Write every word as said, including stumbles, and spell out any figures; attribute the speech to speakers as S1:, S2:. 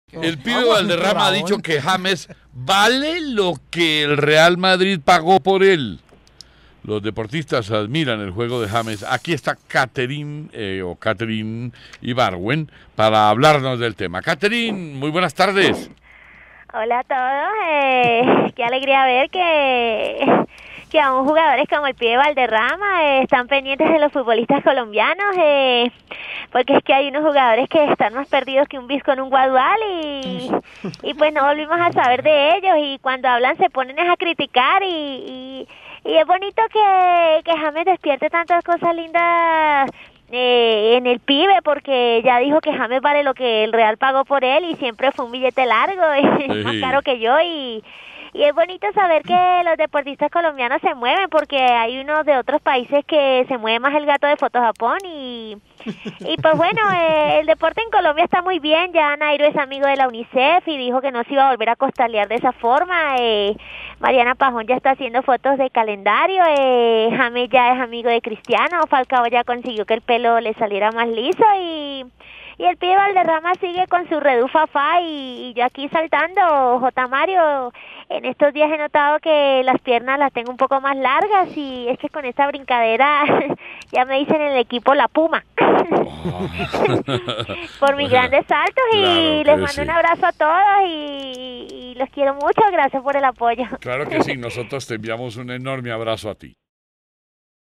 S1: El pibe Valderrama ha dicho que James vale lo que el Real Madrid pagó por él. Los deportistas admiran el juego de James. Aquí está Catherine eh, o Catherine Ibargüen para hablarnos del tema. Catherine, muy buenas tardes.
S2: Hola a todos. Eh, qué alegría ver que, que aún jugadores como el pibe Valderrama eh, están pendientes de los futbolistas colombianos. Eh, porque es que hay unos jugadores que están más perdidos que un bis con un guadual y, y pues no volvimos a saber de ellos, y cuando hablan se ponen a criticar y, y, y es bonito que, que James despierte tantas cosas lindas eh, en el pibe, porque ya dijo que James vale lo que el Real pagó por él y siempre fue un billete largo, es más caro que yo, y Y es bonito saber que los deportistas colombianos se mueven, porque hay unos de otros países que se mueve más el gato de Foto Japón y, y pues bueno, eh, el deporte en Colombia está muy bien. Ya Nairo es amigo de la UNICEF y dijo que no se iba a volver a costalear de esa forma. Eh, Mariana Pajón ya está haciendo fotos de calendario, eh, James ya es amigo de Cristiano, Falcao ya consiguió que el pelo le saliera más liso y... Y el pibe Valderrama sigue con su redufafá y, y yo aquí saltando, J. Mario, en estos días he notado que las piernas las tengo un poco más largas y es que con esta brincadera ya me dicen en el equipo la Puma. Oh. Por mis grandes saltos y claro les mando sí. un abrazo a todos y, y los quiero mucho, gracias por el apoyo.
S1: Claro que sí, nosotros te enviamos un enorme abrazo a ti.